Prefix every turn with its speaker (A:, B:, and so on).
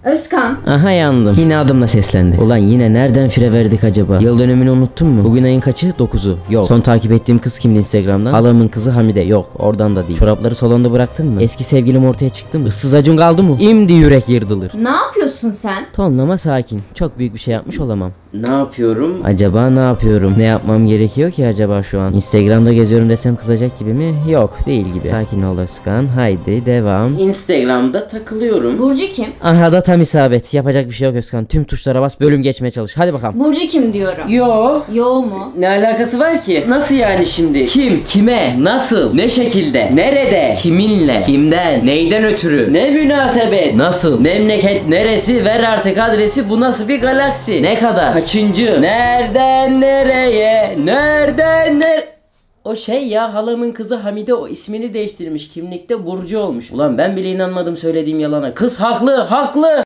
A: Özkan.
B: Aha yandım. Yine adımla seslendi. Ulan yine nereden fire verdik acaba? Yıl dönümünü unuttun mu? Bugün ayın kaçı? 9'u. Yok. Son takip ettiğim kız kimdi Instagram'dan? Halamın kızı Hamide. Yok. Oradan da değil. Çorapları salonda bıraktın mı? Eski sevgilim ortaya çıktı mı? Issız acun kaldı mı? İmdi yürek yırdılır.
A: Ne yapıyorsun sen?
B: Tonlama sakin. Çok büyük bir şey yapmış olamam. Ne yapıyorum? Acaba ne yapıyorum? Ne yapmam gerekiyor ki acaba şu an? Instagram'da geziyorum desem kızacak gibi mi? Yok değil gibi. Sakin ol Özkan. Haydi devam. Instagram'da takılıyorum.
A: Burcu kim?
B: Aha da tam isabet. Yapacak bir şey yok Özkan. Tüm tuşlara bas, bölüm geçmeye çalış. Hadi bakalım.
A: Burcu kim diyorum.
B: Yo.
A: Yo mu?
B: Ne alakası var ki? Nasıl yani şimdi? Kim? Kime? Nasıl? Ne şekilde? Nerede? Kiminle? Kimden? Neyden ötürü? Ne münasebet? Nasıl? Memleket neresi? Ver artık adresi. Bu nasıl bir galaksi? Ne kadar? Kaçıncı? Nereden nereye? Nereden O şey ya, halamın kızı Hamide o ismini değiştirmiş. Kimlikte Burcu olmuş. Ulan ben bile inanmadım söylediğim yalana. Kız haklı, haklı.